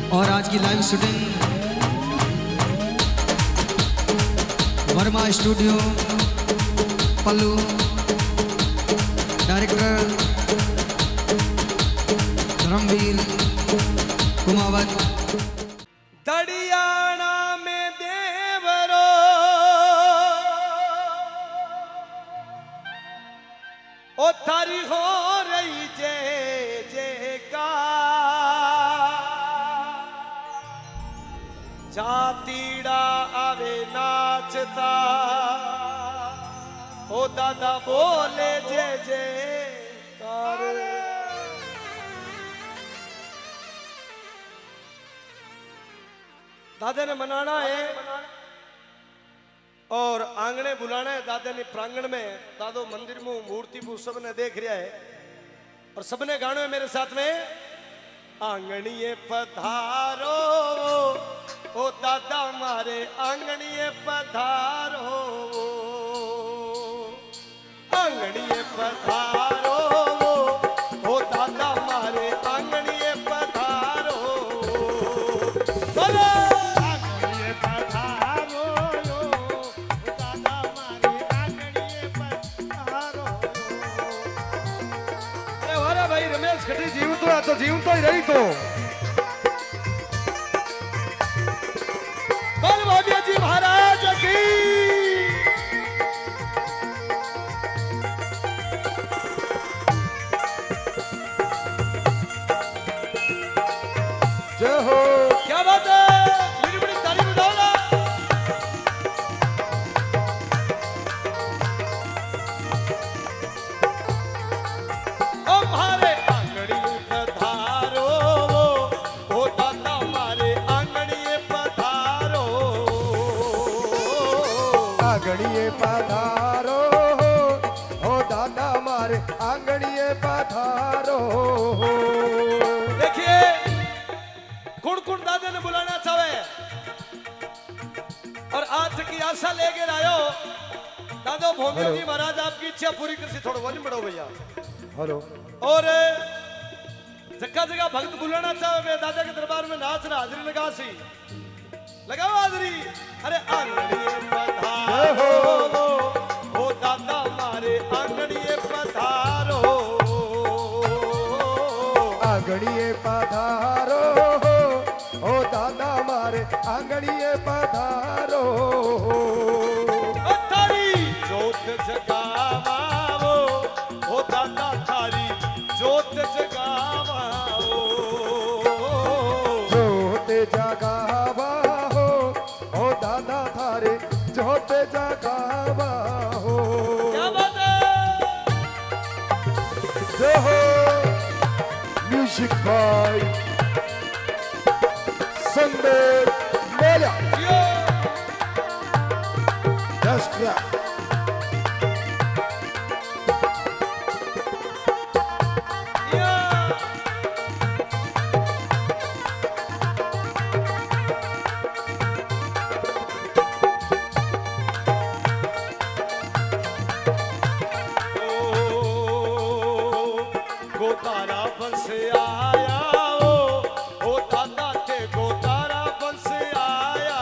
और आज की live shooting Varma studio Pallu, director Dharamvir Kumawat. दड़ियाना में देवरो ओ थारी हो रही जय जयकार, जातीड़ा आवे नाचता ओ दादा बोले जय जयकार। दादा ने मनाना है और आंगने बुलाना है। दादा ने प्रांगण में दादो मंदिर में मूर्ति को सबने देख रहा है और सबने गानो है मेरे साथ में। आंगणिये पधारो ओ दादा मारे आंगणिये पधारो, आंगणिये पधारो ओ दादा मारे आंगणिये पधारो। बोलो तो जीव तो ही रही तो बोल बाबिया जी महाराज की। जय हो। क्या बात है, बड़ी बड़ी ताली बजाओ ना। ओ हमारे आंगणिये पधारो हो दादा मारे आंगणिये पधारो। देखिए कुण कुण दादा ने बुलाना चाहे और आज की आशा लेकर आयो। दादो भोमियो जी महाराज आपकी इच्छा पूरी कर सी। थोड़ा वॉल्यूम बढ़ाओ भैया। हेलो। और जगह जगह भक्त बुलाना चाहे वे दादा के दरबार में नाच रहा हाजरी लगा सी। लगाओ हाजरी। अरे आंगणिये पधारो ओ दादा मारे आंगणिये पधारो, आंगणिये पधारो ओ दादा मारे आंगणिये पधारो। थारी जोत जगावाओ ओ दादा थारी जोत जगावाओ, जोत जगावा थारे जोत जगावा हो। क्या बात है। जय हो। Music by Sandeep Mela. Just clap. गोतारा बंस आया ओ दादा थे गोतारा बंस आया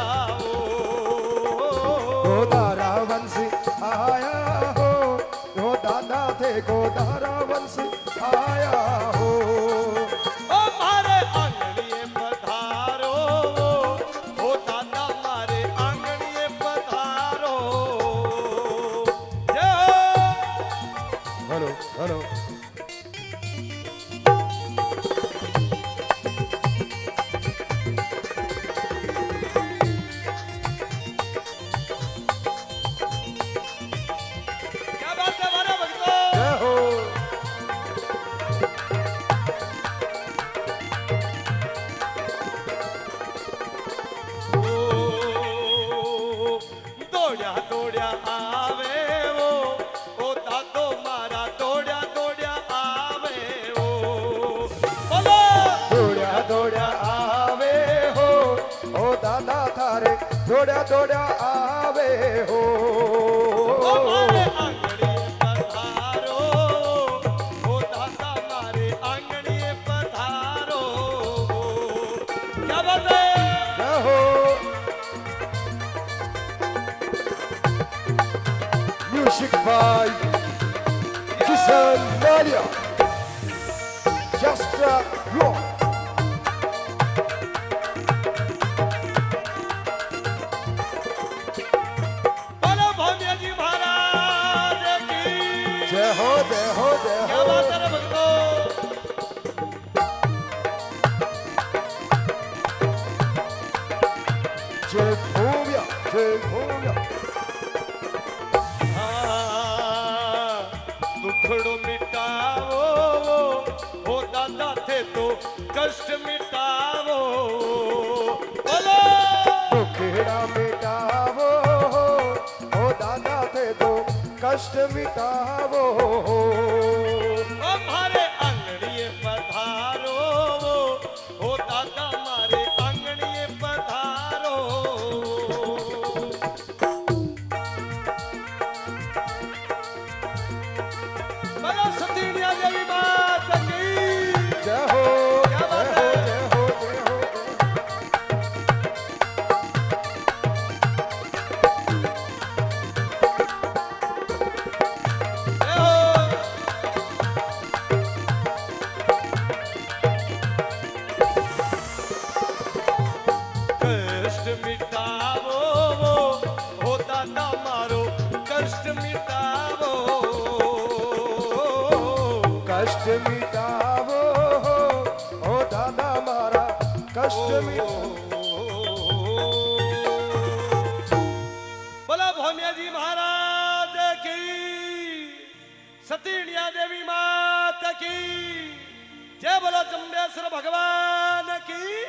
गोतारा वंश आया हो दादा थे गोतारा वंश आया हो। ओ मारे आंगणिये पधारो ओ दादा मारे आंगणिये पधारो। Hello hello. दौड़ा दौड़ा आवे हो। क्या बात है। जय हो। Music by Kishan Malia. Just rock. बोलो भोनिया जी महाराज की जय हो जय हो जय क्या हो। बात है रे भक्तों। जय भूमिया जय भूमिया। दुखड़ो मिटावो हो दादा थे तो कष्ट मिटावो। बोलो दुखड़ा मिटावो हो दादा थे तो कष्ट मिटावो। हमारे आंगणीए पधारो हो दादा हमारे आंगणीए पधारो। बोलो सतीनिया देवी मात की जय हो क्या बात जय हो है। जय हो जय हो। जय हो। कष्ट मिटावो हो दादा मारो कष्ट मिटावो। कष्ट मिटावो हो दादा मारा कष्ट मिटावो। बोला भोनिया जी महाराज की सतीनिया देवी माता की जय। बोलो चंडेश्वर भगवान की